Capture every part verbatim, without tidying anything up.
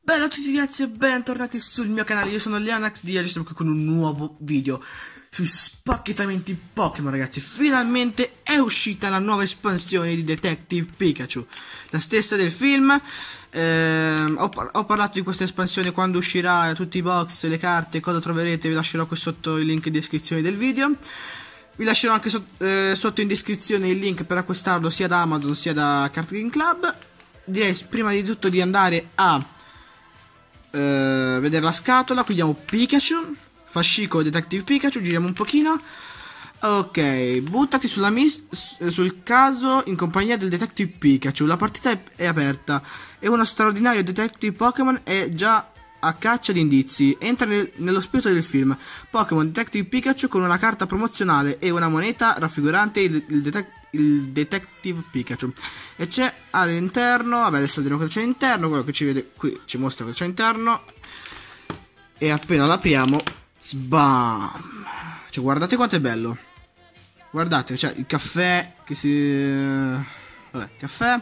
Bella a tutti ragazzi e bentornati sul mio canale, io sono Leonax di oggi siamo qui con un nuovo video sui spacchettamenti Pokémon ragazzi. Finalmente è uscita la nuova espansione di Detective Pikachu, la stessa del film. eh, ho, par ho parlato di questa espansione quando uscirà, tutti i box, le carte, cosa troverete, vi lascerò qui sotto il link in descrizione del video. Vi lascerò anche so eh, sotto in descrizione il link per acquistarlo sia da Amazon sia da Card Game Club. Direi prima di tutto di andare a Uh, vedere la scatola. Qui diamo Pikachu, fascicolo Detective Pikachu, giriamo un pochino. Ok, buttati sulla miss sul caso in compagnia del Detective Pikachu. La partita è, è aperta e uno straordinario Detective Pokémon è già a caccia di indizi. Entra nel, nello spirito del film. Pokémon Detective Pikachu con una carta promozionale e una moneta raffigurante il, il, detec il Detective Pikachu. E c'è all'interno, vabbè adesso vedremo cosa c'è all'interno. Quello che ci vede qui ci mostra cosa c'è all'interno. E appena l'apriamo, sbam! Cioè guardate quanto è bello. Guardate, cioè il caffè che si... Vabbè, caffè.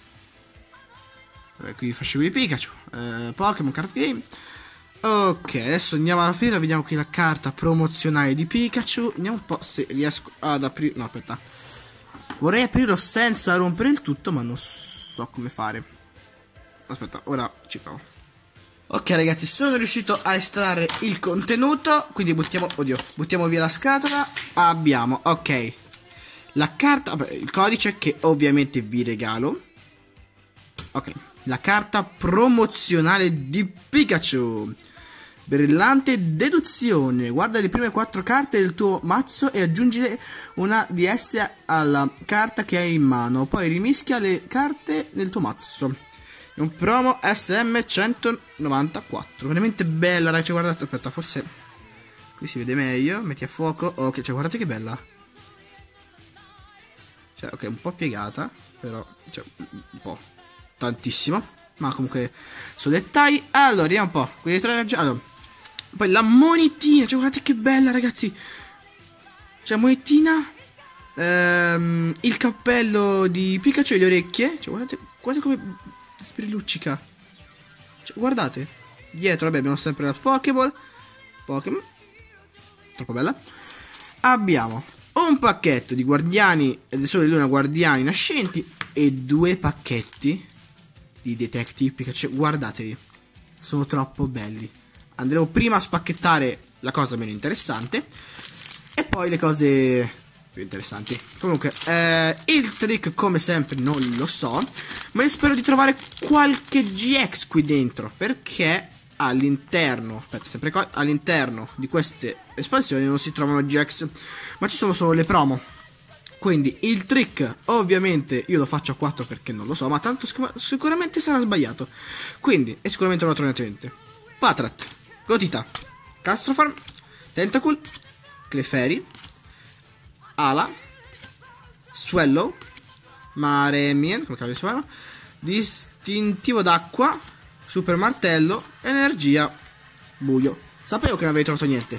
Vabbè, qui fascicolo di Pikachu, eh, Pokémon Card Game. Ok, adesso andiamo ad aprire, vediamo qui la carta promozionale di Pikachu. Vediamo un po' se riesco ad aprire. No, aspetta. Vorrei aprirlo senza rompere il tutto, ma non so come fare. Aspetta, ora ci provo. Ok ragazzi, sono riuscito a estrarre il contenuto, quindi buttiamo, oddio, buttiamo via la scatola. Abbiamo, ok, la carta, vabbè, il codice che ovviamente vi regalo. Ok, la carta promozionale di Pikachu. Brillante deduzione. Guarda le prime quattro carte del tuo mazzo e aggiungi una di esse alla carta che hai in mano. Poi rimischia le carte nel tuo mazzo. È un promo S M centonovantaquattro. Veramente bella, ragazzi. Guardate, aspetta, forse qui si vede meglio. Metti a fuoco. Ok, cioè guardate che bella. Cioè, ok, un po' piegata, però, cioè, un po'. Tantissimo. Ma comunque sono dettagli. Allora, vediamo un po'. Quindi tre allora. Poi la monetina. Cioè, guardate che bella, ragazzi. Cioè, monetina. Ehm, il cappello di Pikachu e le orecchie. Cioè, guardate, guardate come sbrilluccica. Cioè, guardate. Dietro, vabbè, abbiamo sempre la Pokéball. Pokémon. Troppo bella. Abbiamo un pacchetto di guardiani del Sole e Luna, guardiani nascenti. E due pacchetti di Detective Pikachu. Guardatevi, sono troppo belli. Andremo prima a spacchettare la cosa meno interessante e poi le cose più interessanti. Comunque eh, il trick come sempre non lo so, ma io spero di trovare qualche G X qui dentro, perché all'interno aspetta, sempre qua, all'interno di queste espansioni non si trovano G X, ma ci sono solo le promo. Quindi il trick ovviamente io lo faccio a quattro perché non lo so, ma tanto sicuramente sarà sbagliato. Quindi, e sicuramente lo troverete niente. Patrat, Gotita, Castrofarm, Tentacool, Clefairy, Ala, Swellow, Maremien, come cavolo si chiama, Distintivo d'acqua, Super Martello, Energia, Buio. Sapevo che non avevi trovato niente.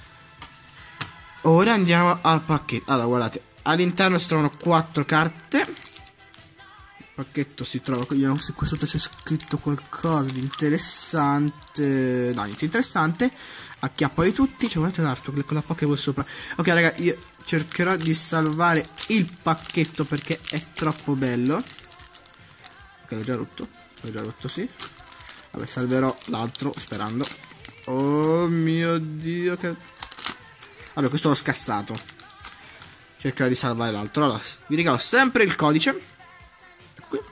Ora andiamo al pacchetto. Allora, guardate. All'interno si trovano quattro carte. Il pacchetto si trova. Vediamo se qua sotto c'è scritto qualcosa di interessante. No, niente interessante. Acchiappali tutti. C'è guardate l'artwork con la Pokéball sopra. Ok, raga, io cercherò di salvare il pacchetto perché è troppo bello. Ok, l'ho già rotto. L'ho già rotto, sì. Vabbè, salverò l'altro sperando. Oh mio Dio, che... Vabbè, questo l'ho scassato. Cercherò di salvare l'altro. Allora, vi regalo sempre il codice. Ecco qui.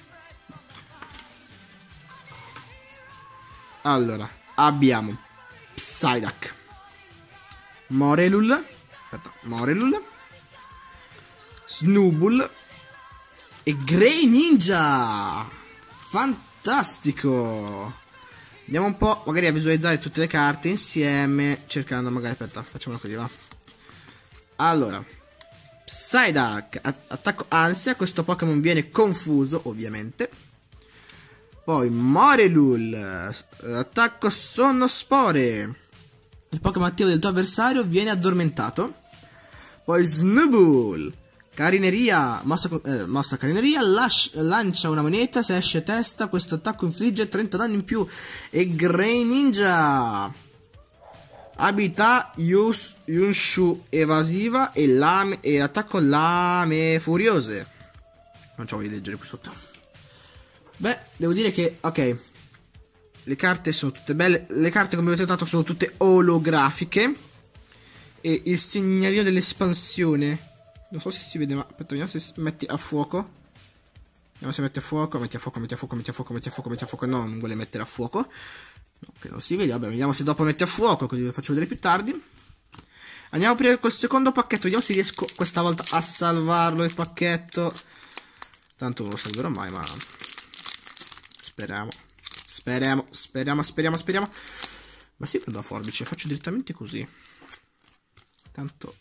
Allora, abbiamo Psyduck, Morelul, aspetta, Morelul, Snubbull e Greninja. Fantastico. Andiamo un po' magari a visualizzare tutte le carte insieme, cercando magari, aspetta, facciamolo così, va. Allora, Psyduck, attacco ansia, questo Pokémon viene confuso, ovviamente. Poi Morelul, attacco sonno spore. Il Pokémon attivo del tuo avversario viene addormentato. Poi Snubbull, Carineria, mossa, eh, mossa carineria, lascia, lancia una moneta, se esce testa, questo attacco infligge trenta danni in più. E Grey Ninja, abilità Yus, Yunshu evasiva e, lame, e attacco lame furiose. Non ci voglio leggere qui sotto. Beh, devo dire che, ok, le carte sono tutte belle, le carte come avete notato sono tutte olografiche. E il segnalino dell'espansione, non so se si vede, ma aspetta, vediamo se metti a fuoco. Vediamo se mette a fuoco, metti a fuoco, metti a fuoco, metti a fuoco, metti a fuoco, metti a fuoco. No, non vuole mettere a fuoco. No, che non si vede. Vabbè, vediamo se dopo mette a fuoco, così lo faccio vedere più tardi. Andiamo a aprire col secondo pacchetto. Vediamo se riesco questa volta a salvarlo il pacchetto. Tanto non lo salverò mai, ma speriamo. Speriamo, speriamo, speriamo, speriamo. Ma sì, prendo la forbice, faccio direttamente così. Tanto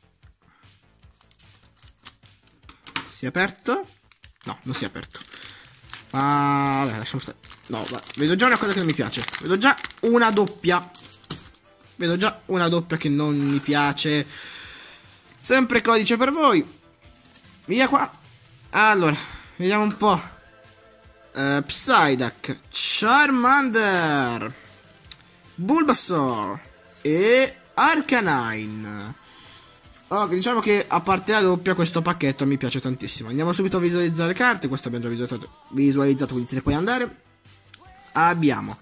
si è aperto? No, non si è aperto. Ah, vabbè, lasciamo stare. No, va. Vedo già una cosa che non mi piace. Vedo già una doppia. Vedo già una doppia che non mi piace. Sempre codice per voi. Via qua. Allora, vediamo un po'. uh, Psyduck, Charmander, Bulbasaur e Arcanine. Ok, diciamo che a parte la doppia questo pacchetto mi piace tantissimo. Andiamo subito a visualizzare le carte. Questo abbiamo già visualizzato, visualizzato quindi te ne puoi andare. Abbiamo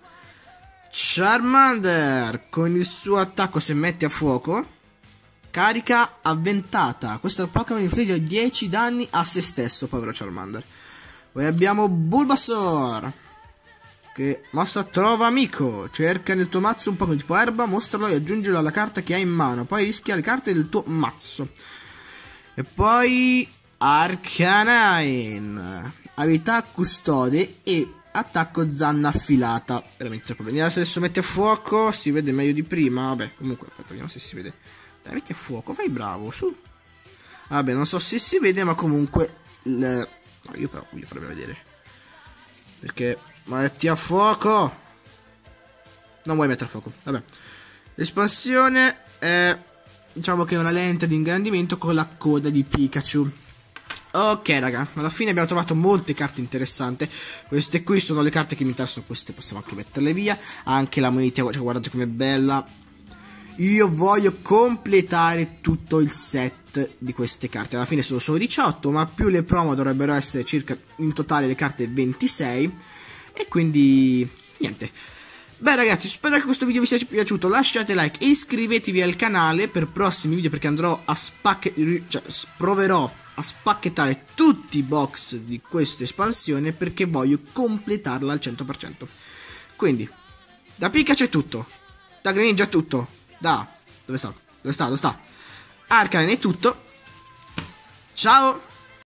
Charmander con il suo attacco se mette a fuoco. Carica avventata. Questo Pokémon infligge dieci danni a se stesso, povero Charmander. Poi abbiamo Bulbasaur, che mossa trova amico. Cerca nel tuo mazzo un Pokémon tipo erba, mostralo e aggiungilo alla carta che hai in mano. Poi rischia le carte del tuo mazzo. E poi Arcanine, abilità custode e attacco zanna affilata. Veramente troppo bene. Vediamo se adesso mette a fuoco. Si vede meglio di prima. Vabbè, comunque, aspetta, vediamo se si vede. Dai, metti a fuoco, fai bravo, su. Vabbè, non so se si vede, ma comunque il... no, io però voglio farvi vedere. Perché metti a fuoco. Non vuoi mettere a fuoco, vabbè. L'espansione è, diciamo che è una lente di ingrandimento con la coda di Pikachu. Ok raga, alla fine abbiamo trovato molte carte interessanti. Queste qui sono le carte che mi interessano. Queste possiamo anche metterle via. Anche la moneta, cioè, guardate com'è bella. Io voglio completare tutto il set di queste carte. Alla fine sono solo diciotto, ma più le promo dovrebbero essere circa in totale le carte ventisei. E quindi niente. Beh ragazzi, spero che questo video vi sia piaciuto. Lasciate like e iscrivetevi al canale per prossimi video, perché andrò a spacchettare, cioè proverò a spacchettare tutti i box di questa espansione, perché voglio completarla al cento per cento. Quindi da Pikachu è tutto, da Greninja è tutto, da... dove sta? Dove sta? Dove sta? Arcanine è tutto. Ciao!